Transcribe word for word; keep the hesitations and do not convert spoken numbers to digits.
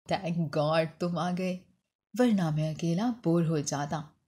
Thank God तुम आ गए, वरना मैं अकेला बोर हो जाता।